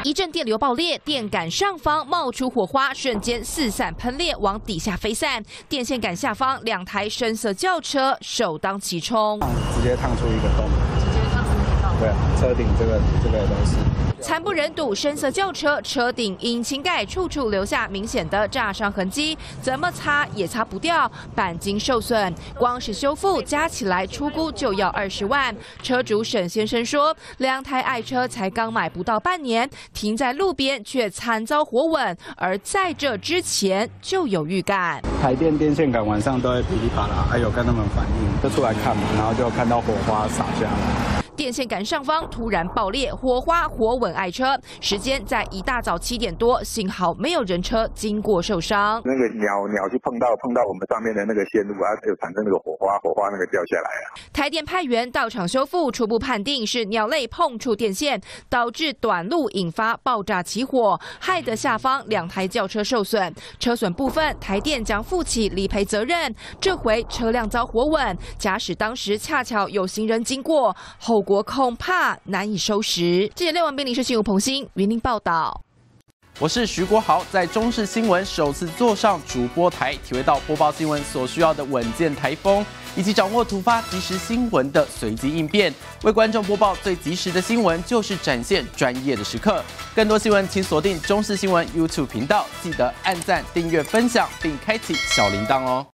一阵电流爆裂，电杆上方冒出火花，瞬间四散喷裂，往底下飞散。电线杆下方2台深色轿车首当其冲， 直接烫出一个洞。 对，车顶这个都是惨不忍睹，深色轿车车顶、引擎盖处处留下明显的炸伤痕迹，怎么擦也擦不掉，钣金受损，光是修复加起来初估就要20万。车主沈先生说，2台爱车才刚买不到半年，停在路边却惨遭火吻，而在这之前就有预感。 台电电线杆晚上都会噼里啪啦，还有跟他们反映，就出来看嘛，然后就看到火花洒下来。 电线杆上方突然爆裂，火花火吻爱车。时间在一大早7点多，幸好没有人车经过受伤。 那个鸟就碰到我们上面的那个线路啊，就产生那个火花那个掉下来啊。 台电派员到场修复，初步判定是鸟类碰触电线，导致短路引发爆炸起火，害得下方2台轿车受损。车损部分，台电将负起理赔责任。这回车辆遭火吻，假使当时恰巧有行人经过，后果恐怕难以收拾。记者廖文斌、林世新、吴鹏兴云林报道。 我是徐国豪，在中视新闻首次坐上主播台，体会到播报新闻所需要的稳健台风，以及掌握突发即时新闻的随机应变。为观众播报最及时的新闻，就是展现专业的时刻。更多新闻，请锁定中视新闻 YouTube 频道，记得按赞、订阅、分享，并开启小铃铛哦。